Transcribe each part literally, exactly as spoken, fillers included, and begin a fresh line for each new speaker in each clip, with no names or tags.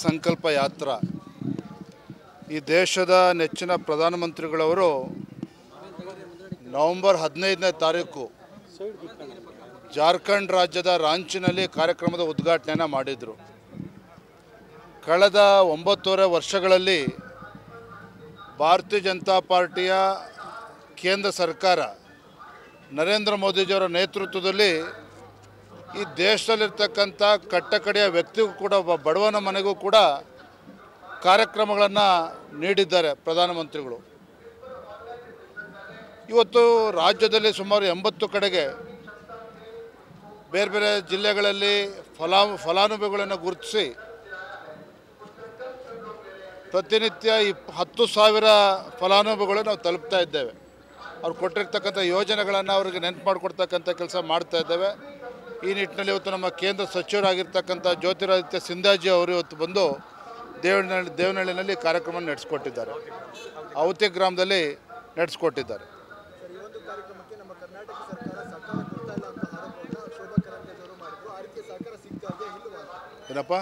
ಸಂಕಲ್ಪ ಯಾತ್ರಾ ಈ ದೇಶದ ನೆಚ್ಚಿನ ಪ್ರಧಾನಮಂತ್ರಿಗಳವರು ನವೆಂಬರ್ ಹದಿನೈದನೇ ತಾರೀಕು ಜಾರ್ಖಂಡ್ ರಾಜ್ಯದ ರಾಂಚಿನಲ್ಲಿ ಕಾರ್ಯಕ್ರಮದ ಉದ್ಘಾಟನೆಯನ್ನು ಮಾಡಿದರು. ಕಳೆದ ಒಂಬತ್ತೂವರೆ ವರ್ಷಗಳಲ್ಲಿ ಭಾರತೀಯ ಜನತಾ ಪಾರ್ಟಿಯ ಕೇಂದ್ರ ಸರ್ಕಾರ ನರೇಂದ್ರ ಮೋದಿಜಿಯವರ ನೇತೃತ್ವದಲ್ಲಿ ಈ ದೇಶದಲ್ಲಿರ್ತಕ್ಕಂಥ ಕಟ್ಟಕಡೆಯ ವ್ಯಕ್ತಿಗೂ ಕೂಡ ಒಬ್ಬ ಬಡವನ ಮನೆಗೂ ಕೂಡ ಕಾರ್ಯಕ್ರಮಗಳನ್ನು ನೀಡಿದ್ದಾರೆ ಪ್ರಧಾನಮಂತ್ರಿಗಳು. ಇವತ್ತು ರಾಜ್ಯದಲ್ಲಿ ಸುಮಾರು ಎಂಬತ್ತು ಕಡೆಗೆ ಬೇರೆ ಬೇರೆ ಜಿಲ್ಲೆಗಳಲ್ಲಿ ಫಲಾ ಫಲಾನುಭವಿಗಳನ್ನು ಗುರುತಿಸಿ ಪ್ರತಿನಿತ್ಯ ಇಪ್ ಹತ್ತು ಸಾವಿರ ಫಲಾನುಭವಿಗಳು ನಾವು ತಲುಪ್ತಾ ಇದ್ದೇವೆ. ಅವ್ರು ಕೊಟ್ಟಿರ್ತಕ್ಕಂಥ ಯೋಜನೆಗಳನ್ನು ಅವ್ರಿಗೆ ನೆನಪು ಮಾಡಿಕೊಡ್ತಕ್ಕಂಥ ಕೆಲಸ ಮಾಡ್ತಾ ಇದ್ದೇವೆ. ಈ ನಿಟ್ಟಿನಲ್ಲಿ ಇವತ್ತು ನಮ್ಮ ಕೇಂದ್ರ ಸಚಿವರಾಗಿರ್ತಕ್ಕಂಥ ಜ್ಯೋತಿರಾದಿತ್ಯ ಸಿಂಧ್ಯಾಜಿ ಅವರು ಇವತ್ತು ಬಂದು ದೇವನಹಳ್ಳಿ ದೇವನಹಳ್ಳಿನಲ್ಲಿ ಕಾರ್ಯಕ್ರಮ ನಡೆಸಿಕೊಟ್ಟಿದ್ದಾರೆ. ಅವತಿ ಗ್ರಾಮದಲ್ಲಿ ನಡೆಸಿಕೊಟ್ಟಿದ್ದಾರೆ. ಏನಪ್ಪ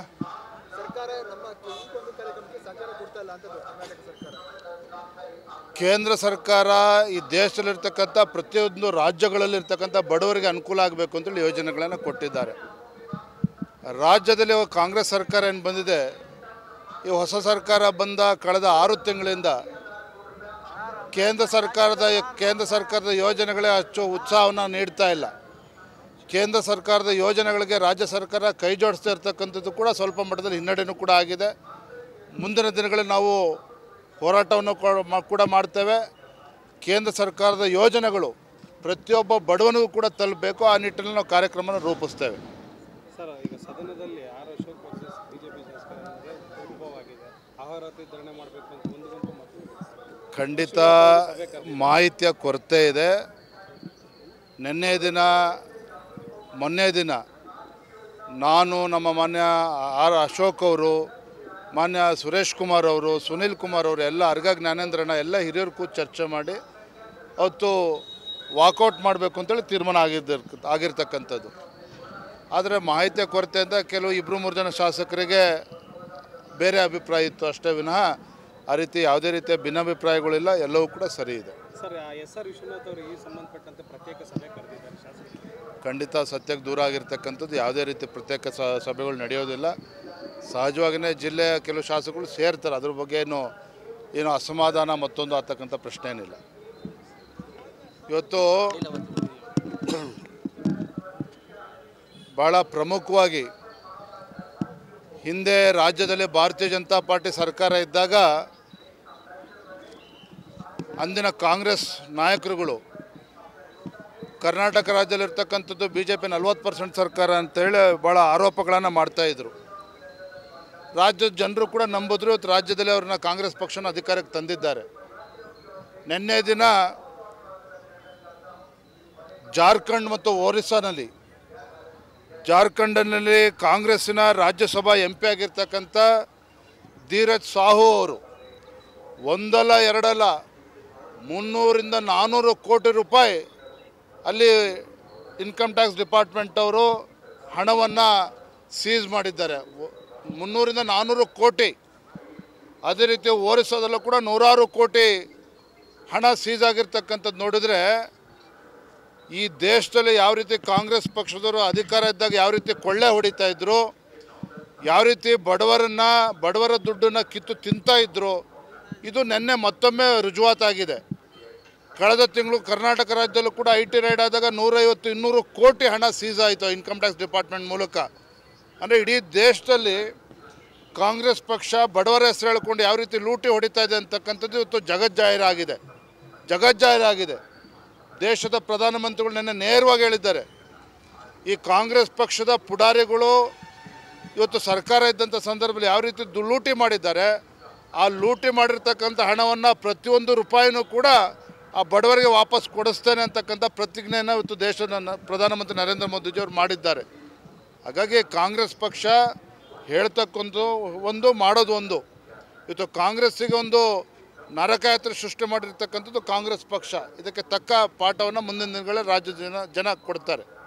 ಕೇಂದ್ರ ಸರ್ಕಾರ ಈ ದೇಶದಲ್ಲಿರ್ತಕ್ಕಂಥ ಪ್ರತಿಯೊಂದು ರಾಜ್ಯಗಳಲ್ಲಿರ್ತಕ್ಕಂಥ ಬಡವರಿಗೆ ಅನುಕೂಲ ಆಗಬೇಕು ಅಂತೇಳಿ ಯೋಜನೆಗಳನ್ನು ಕೊಟ್ಟಿದ್ದಾರೆ. ರಾಜ್ಯದಲ್ಲಿ ಕಾಂಗ್ರೆಸ್ ಸರ್ಕಾರ ಏನು ಬಂದಿದೆ, ಈ ಹೊಸ ಸರ್ಕಾರ ಬಂದ ಕಳೆದ ಆರು ತಿಂಗಳಿಂದ ಕೇಂದ್ರ ಸರ್ಕಾರದ ಕೇಂದ್ರ ಸರ್ಕಾರದ ಯೋಜನೆಗಳೇ ಅಷ್ಟು ಉತ್ಸಾಹವನ್ನು ನೀಡ್ತಾ ಇಲ್ಲ. ಕೇಂದ್ರ ಸರ್ಕಾರದ ಯೋಜನೆಗಳಿಗೆ ರಾಜ್ಯ ಸರ್ಕಾರ ಕೈ ಜೋಡಿಸ್ತಾ ಇರ್ತಕ್ಕಂಥದ್ದು ಕೂಡ ಸ್ವಲ್ಪ ಮಟ್ಟದಲ್ಲಿ ಹಿನ್ನಡೆಯೂ ಕೂಡ ಆಗಿದೆ. ಮುಂದಿನ ದಿನಗಳಲ್ಲಿ ನಾವು ಹೋರಾಟವನ್ನು ಕೂಡ ಮಾಡ್ತೇವೆ. ಕೇಂದ್ರ ಸರ್ಕಾರದ ಯೋಜನೆಗಳು ಪ್ರತಿಯೊಬ್ಬ ಬಡವನಿಗೂ ಕೂಡ ತಲುಪಬೇಕು. ಆ ನಿಟ್ಟಿನಲ್ಲಿ ನಾವು ಕಾರ್ಯಕ್ರಮನ ರೂಪಿಸ್ತೇವೆ.
ಸರ್, ಈಗ ಸದನದಲ್ಲಿ ಆರ್ ಅಶೋಕ್ ವರ್ಸಸ್ ಬಿಜೆಪಿ ಶಾಸಕರಿಗೆ ಆಹಾರತಿ ಧರಣಿ ಮಾಡಬೇಕು ಅಂತ ಒಂದು ಗುಂಪು ಮತ್ತು
ಖಂಡಿತ ಮಾಹಿತಿಯ ಕೊರತೆ ಇದೆ. ನಿನ್ನೆ ದಿನ ಮೊನ್ನೆ ದಿನ ನಾನು ನಮ್ಮ ಮಾನ್ಯ ಆರ್ ಅಶೋಕ್ ಅವರು, ಮಾನ್ಯ ಸುರೇಶ್ ಕುಮಾರ್ ಅವರು, ಸುನೀಲ್ ಕುಮಾರ್ ಅವರು ಎಲ್ಲ ಅರ್ಗ ಜ್ಞಾನೇಂದ್ರಣ್ಣ ಎಲ್ಲ ಹಿರಿಯರು ಕೂತು ಚರ್ಚೆ ಮಾಡಿ ಅವತ್ತು ವಾಕೌಟ್ ಮಾಡಬೇಕು ಅಂತೇಳಿ ತೀರ್ಮಾನ ಆಗಿದ್ದ ಆಗಿರ್ತಕ್ಕಂಥದ್ದು. ಆದರೆ ಮಾಹಿತಿಯ ಕೊರತೆಯಿಂದ ಕೆಲವು ಇಬ್ಬರು ಮೂರು ಜನ ಶಾಸಕರಿಗೆ ಬೇರೆ ಅಭಿಪ್ರಾಯ ಇತ್ತು ಅಷ್ಟೇ ವಿನಃ ಆ ರೀತಿ ಯಾವುದೇ ರೀತಿಯ ಭಿನ್ನಾಭಿಪ್ರಾಯಗಳಿಲ್ಲ. ಎಲ್ಲವೂ ಕೂಡ ಸರಿ ಇದೆ.
ಸರ್, ಎಸ್ ಆರ್ ವಿಶ್ವನಾಥ್ ಅವರು ಈ ಸಂಬಂಧಪಟ್ಟಂತೆ ಪ್ರತ್ಯೇಕ ಸಭೆ ಕರೆದಿದ್ದಾರೆ ಶಾಸಕರು.
ಖಂಡಿತ ಸತ್ಯಕ್ಕೆ ದೂರ ಆಗಿರ್ತಕ್ಕಂಥದ್ದು. ಯಾವುದೇ ರೀತಿ ಪ್ರತ್ಯೇಕ ಸಭೆಗಳು ನಡೆಯೋದಿಲ್ಲ. ಸಹಜವಾಗಿಯೇ ಜಿಲ್ಲೆಯ ಕೆಲವು ಶಾಸಕರು ಸೇರ್ತಾರೆ. ಅದ್ರ ಬಗ್ಗೆ ಏನು ಏನು ಅಸಮಾಧಾನ ಮತ್ತೊಂದು ಆಗ್ತಕ್ಕಂಥ ಪ್ರಶ್ನೆ ಏನಿಲ್ಲ. ಇವತ್ತು ಭಾಳ ಪ್ರಮುಖವಾಗಿ ಹಿಂದೆ ರಾಜ್ಯದಲ್ಲಿ ಭಾರತೀಯ ಜನತಾ ಪಾರ್ಟಿ ಸರ್ಕಾರ ಇದ್ದಾಗ ಅಂದಿನ ಕಾಂಗ್ರೆಸ್ ನಾಯಕರುಗಳು ಕರ್ನಾಟಕ ರಾಜ್ಯದಲ್ಲಿರ್ತಕ್ಕಂಥದ್ದು ಬಿ ಜೆ ಪಿ ನಲ್ವತ್ತು ಪರ್ಸೆಂಟ್ ಸರ್ಕಾರ ಅಂತೇಳಿ ಭಾಳ ಆರೋಪಗಳನ್ನು ಮಾಡ್ತಾಯಿದ್ರು. ರಾಜ್ಯದ ಜನರು ಕೂಡ ನಂಬಿದ್ರು. ಇವತ್ತು ರಾಜ್ಯದಲ್ಲಿ ಅವ್ರನ್ನ ಕಾಂಗ್ರೆಸ್ ಪಕ್ಷನ ಅಧಿಕಾರಕ್ಕೆ ತಂದಿದ್ದಾರೆ. ನಿನ್ನೆ ದಿನ ಜಾರ್ಖಂಡ್ ಮತ್ತು ಒರಿಸ್ಸಾನಲ್ಲಿ ಜಾರ್ಖಂಡ್ನಲ್ಲಿ ಕಾಂಗ್ರೆಸ್ಸಿನ ರಾಜ್ಯಸಭಾ ಎಂ ಪಿ ಆಗಿರ್ತಕ್ಕಂಥ ಧೀರಜ್ ಸಾಹು ಅವರು ಒಂದಲ್ಲ ಎರಡಲ್ಲ ಮುನ್ನೂರಿಂದ ನಾನ್ನೂರು ಕೋಟಿ ರೂಪಾಯಿ ಅಲ್ಲಿ ಇನ್ಕಮ್ ಟ್ಯಾಕ್ಸ್ ಡಿಪಾರ್ಟ್ಮೆಂಟ್ ಅವರು ಹಣವನ್ನು ಸೀಸ್ ಮಾಡಿದ್ದಾರೆ. ಮುನ್ನೂರಿಂದ ನಾನ್ನೂರು ಕೋಟಿ. ಅದೇ ರೀತಿ ಒರಿಸ್ಸಾದಲ್ಲೂ ಕೂಡ ನೂರಾರು ಕೋಟಿ ಹಣ ಸೀಸ್ ಆಗಿರ್ತಕ್ಕಂಥದ್ದು ನೋಡಿದರೆ ಈ ದೇಶದಲ್ಲಿ ಯಾವ ರೀತಿ ಕಾಂಗ್ರೆಸ್ ಪಕ್ಷದವರು ಅಧಿಕಾರ ಇದ್ದಾಗ ಯಾವ ರೀತಿ ಕೊಳ್ಳೆ ಹೊಡಿತಾ ಇದ್ರು, ಯಾವ ರೀತಿ ಬಡವರನ್ನು ಬಡವರ ದುಡ್ಡನ್ನು ಕಿತ್ತು ತಿಂತಾ ಇದ್ರು, ಇದು ನಿನ್ನೆ ಮತ್ತೊಮ್ಮೆ ರುಜುವಾತಾಗಿದೆ. ಕಳೆದ ತಿಂಗಳು ಕರ್ನಾಟಕ ರಾಜ್ಯದಲ್ಲೂ ಕೂಡ ಐ ಟಿ ರೈಡ್ ಆದಾಗ ನೂರೈವತ್ತು ಇನ್ನೂರು ಕೋಟಿ ಹಣ ಸೀಸ್ ಆಯಿತು ಇನ್ಕಮ್ ಟ್ಯಾಕ್ಸ್ ಡಿಪಾರ್ಟ್ಮೆಂಟ್ ಮೂಲಕ. ಅಂದರೆ ಇಡೀ ದೇಶದಲ್ಲಿ ಕಾಂಗ್ರೆಸ್ ಪಕ್ಷ ಬಡವರ ಹೆಸರು ಹೇಳ್ಕೊಂಡು ಯಾವ ರೀತಿ ಲೂಟಿ ಹೊಡಿತಾ ಇದೆ ಅಂತಕ್ಕಂಥದ್ದು ಇವತ್ತು ಜಗಜ್ಜಾಹೀರಾಗಿದೆ ಜಗಜ್ಜಾಹೀರಾಗಿದೆ ದೇಶದ ಪ್ರಧಾನಮಂತ್ರಿಗಳು ನಿನ್ನೆ ನೇರವಾಗಿ ಹೇಳಿದ್ದಾರೆ, ಈ ಕಾಂಗ್ರೆಸ್ ಪಕ್ಷದ ಪುಡಾರಿಗಳು ಇವತ್ತು ಸರ್ಕಾರ ಇದ್ದಂಥ ಸಂದರ್ಭದಲ್ಲಿ ಯಾವ ರೀತಿ ಲೂಟಿ ಮಾಡಿದ್ದಾರೆ, ಆ ಲೂಟಿ ಮಾಡಿರ್ತಕ್ಕಂಥ ಹಣವನ್ನು ಪ್ರತಿಯೊಂದು ರೂಪಾಯಿನೂ ಕೂಡ ಆ ಬಡವರಿಗೆ ವಾಪಸ್ ಕೊಡಿಸ್ತೇನೆ ಅಂತಕ್ಕಂಥ ಪ್ರತಿಜ್ಞೆಯನ್ನು ಇವತ್ತು ದೇಶದ ಪ್ರಧಾನಮಂತ್ರಿ ನರೇಂದ್ರ ಮೋದಿಜಿಯವರು ಮಾಡಿದ್ದಾರೆ. ಹಾಗಾಗಿ ಕಾಂಗ್ರೆಸ್ ಪಕ್ಷ ಹೇಳ್ತಕ್ಕಂಥ ಒಂದು ಮಾಡೋದು ಒಂದು. ಇವತ್ತು ಕಾಂಗ್ರೆಸ್ಸಿಗೆ ಒಂದು ನರಕಯಾತ್ರೆ ಸೃಷ್ಟಿ ಮಾಡಿರ್ತಕ್ಕಂಥದ್ದು ಕಾಂಗ್ರೆಸ್ ಪಕ್ಷ. ಇದಕ್ಕೆ ತಕ್ಕ ಪಾಠವನ್ನು ಮುಂದಿನ ದಿನಗಳಲ್ಲಿ ರಾಜ್ಯದ ಜನ ಜನ ಕೊಡ್ತಾರೆ.